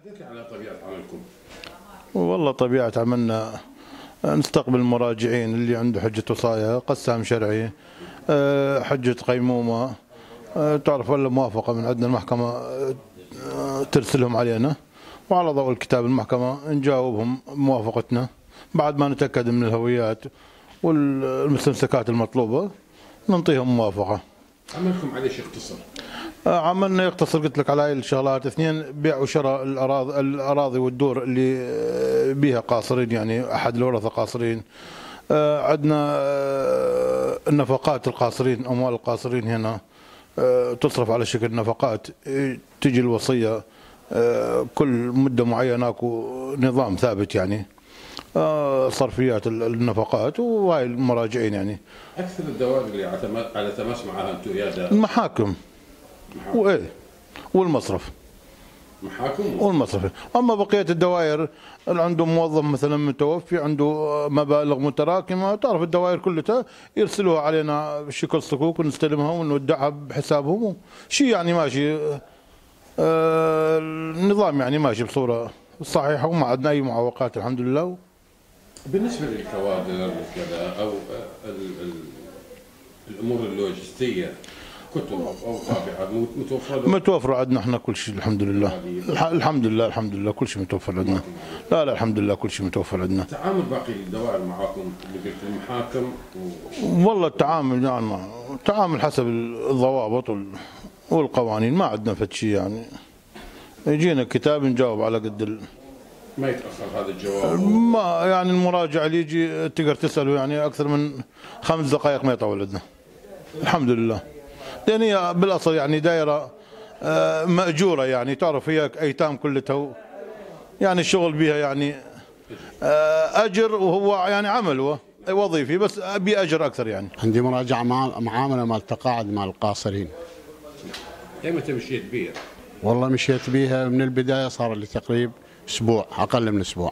احكي على طبيعة عملكم. والله طبيعة عملنا نستقبل المراجعين اللي عنده حجة وصاية، قسام شرعي، حجة قيمومة، تعرف ولا موافقة من عندنا المحكمة ترسلهم علينا، وعلى ضوء الكتاب المحكمة نجاوبهم موافقتنا بعد ما نتأكد من الهويات والمستمسكات المطلوبة ننطيهم موافقة. عملكم على ايش يقتصر؟ عملنا يقتصر قلت لك على هاي الشغلات اثنين: بيع وشراء الأراضي والدور اللي بيها قاصرين، يعني أحد الورثة قاصرين. عندنا النفقات القاصرين، أموال القاصرين هنا تصرف على شكل نفقات، تجي الوصية كل مدة معينة اكو نظام ثابت، يعني صرفيات النفقات وهاي المراجعين. يعني اكثر الدوائر اللي على تماس معها انتم يا المحاكم وايه والمصرف. محاكم والمصرف. اما بقيه الدوائر اللي عنده موظف مثلا متوفي عنده مبالغ متراكمه، تعرف الدوائر كلها يرسلوها علينا بشكل صكوك ونستلمها ونودعها بحسابهم، شيء يعني ماشي. النظام يعني ماشي بصوره صحيحه وما عندنا اي معوقات الحمد لله. بالنسبه للكوادر وكذا او الامور اللوجستيه، كتب او طابعه متوفره عندنا احنا كل شيء الحمد لله. الحمد لله الحمد لله كل شيء متوفر عندنا. لا الحمد لله كل شيء متوفر عندنا. تعامل باقي الدوائر معاكم اللي قلت المحاكم والله التعامل يعني تعامل حسب الضوابط والقوانين، ما عندنا فد شيء يعني. يجينا كتاب نجاوب على قد ما يتاخر هذا الجواب. ما يعني المراجع اللي يجي تقدر تساله يعني اكثر من 5 دقائق ما يطول عندنا الحمد لله. لان هي بالاصل يعني دائره ماجوره، يعني تعرف هي ايتام كلها، يعني الشغل بها يعني اجر، وهو يعني عمل وظيفي بس باجر اكثر. يعني عندي مراجعه معامله مال تقاعد مال القاصرين. ايمتى مشيت بيها؟ والله مشيت بيها من البدايه، صار لي تقريبا اسبوع، اقل من اسبوع.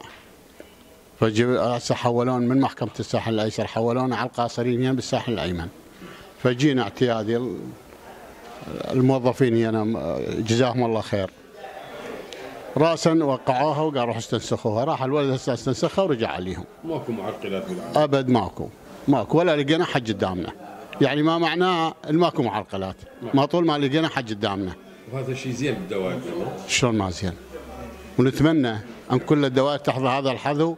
هسه حولون من محكمه الساحل الايسر، حولونا على القاصرين هنا بالساحل الايمن. فجينا اعتيادي، الموظفين هنا جزاهم الله خير راسا وقعوها وقالوا روحوا استنسخوها. راح الولد هسه استنسخها ورجع عليهم. ماكو معرقلات بالعمل؟ ابد ماكو ولا لقينا حد قدامنا. يعني ما معناه ماكو معرقلات، ما طول ما لقينا حد قدامنا. وهذا شيء زين بالدوائر. شلون ما زين؟ ونتمنى ان كل الدوائر تحظى هذا الحظو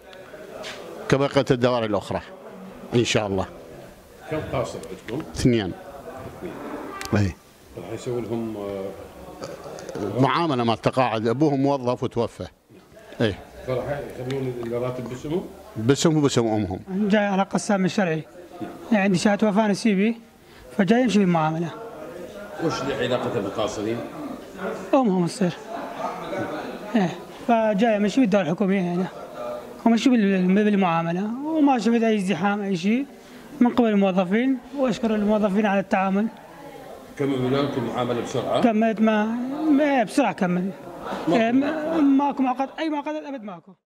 كبقيه الدوائر الاخرى ان شاء الله. كم قاصر عندكم؟ 2. اي راح يسوي لهم معامله مال تقاعد، ابوهم موظف وتوفى. اي فراح يخلون الراتب باسمهم؟ باسمهم وباسم امهم. جاي على قسام الشرعي، يعني عندي شهاده وفاه نسيبي، فجاي يمشي بالمعامله. وش علاقته بالقاصرين؟ امهم تصير. ايه فجاي ماشي بالدوله الحكوميه هنا، وماشي بالمعامله، وما شفت اي ازدحام اي شيء من قبل الموظفين، واشكر الموظفين على التعامل. كملوا لكم المعامله بسرعه؟ كملت بسرعه كمل. ماكو معقد، اي معقدات ابد ماكو.